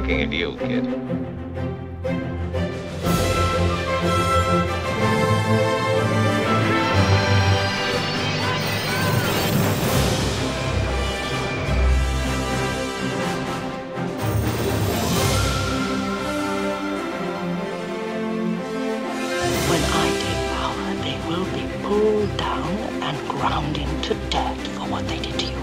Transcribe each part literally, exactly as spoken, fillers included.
looking at you, kid. When I take power, they will be pulled down and ground into dirt for what they did to you.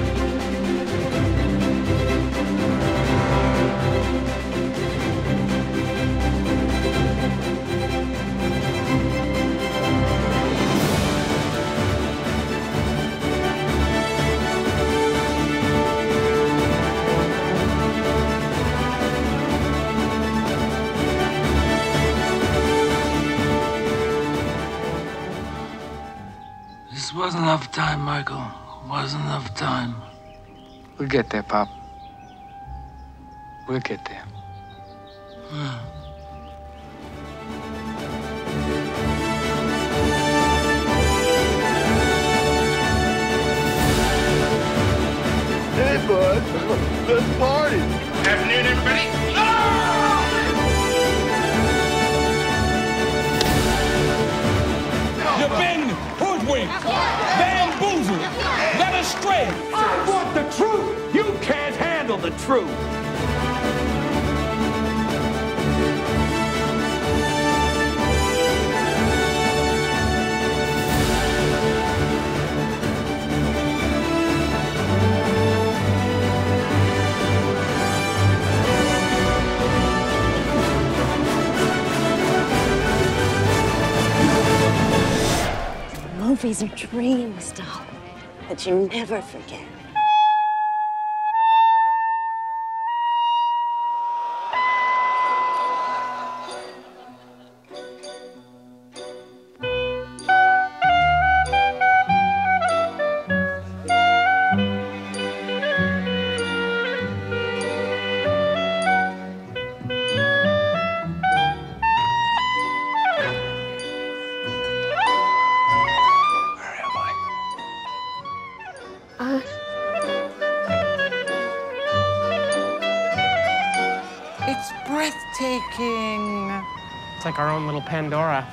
This wasn't enough time, Michael. Wasn't enough time. We'll get there, Pop. We'll get there. Hmm. Hey, bud. Let's party. Afternoon, everybody. You've been hoodwinked, bamboozled, led astray. I want the truth. You can't handle the truth. Movies are dreams, doll, that you never forget. Uh, It's breathtaking. It's like our own little Pandora.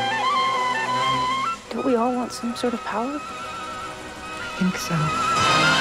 Don't we all want some sort of power? I think so.